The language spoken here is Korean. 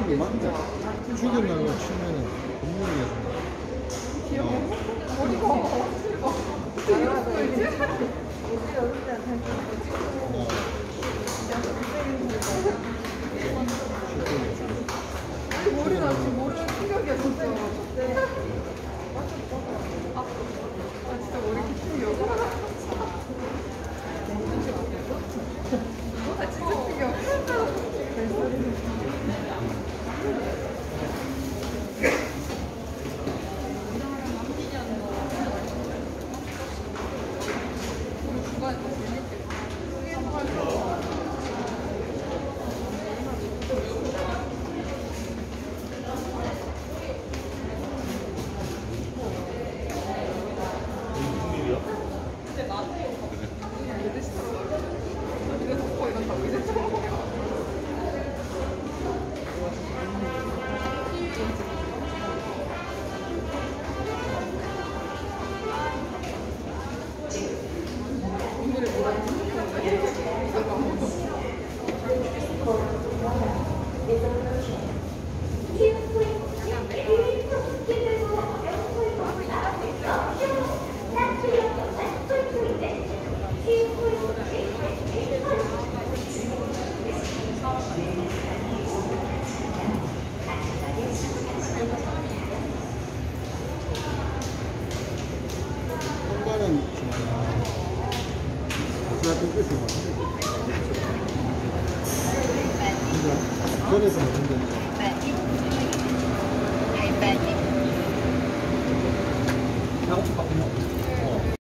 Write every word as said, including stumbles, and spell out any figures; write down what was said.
음, 맞네. 죽은 날로 치면은 분명히 머리가 어디가 이지? 머리가 지금 모르는 충격이었어. 아 진짜 머리 충격. 아 진짜 충격. 한가는 같은 뜻이 많은데. 그래서 먹는데.